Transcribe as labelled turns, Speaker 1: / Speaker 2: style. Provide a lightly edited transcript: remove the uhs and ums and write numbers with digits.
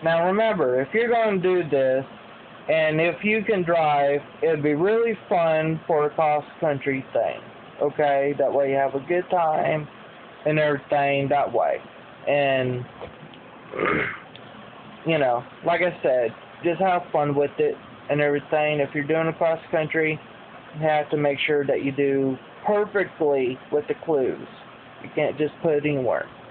Speaker 1: Now remember, if you're going to do this, and if you can drive, it'd be really fun for a cross-country thing, okay? That way you have a good time and everything that way. And, you know, like I said, just have fun with it and everything. If you're doing a cross-country, you have to make sure that you do perfectly with the clues. You can't just put it anywhere.